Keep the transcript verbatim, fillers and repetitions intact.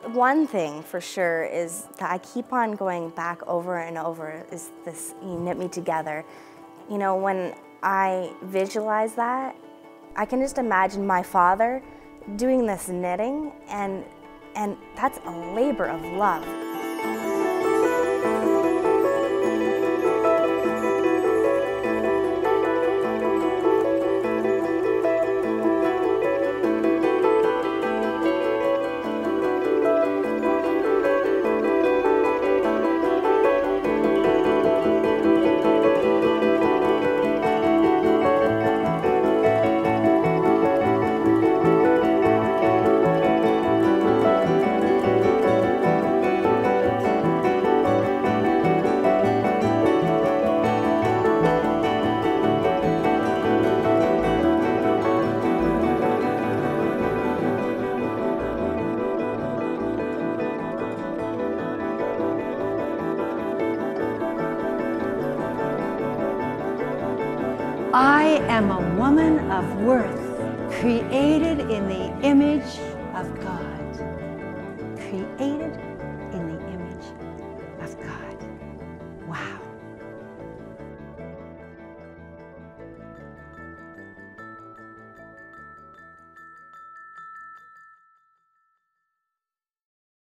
One thing for sure is that I keep on going back over and over is this, you knit me together. You know, when I visualize that, I can just imagine my father doing this knitting, and, and that's a labor of love. I am a woman of worth, created in the image of God. Created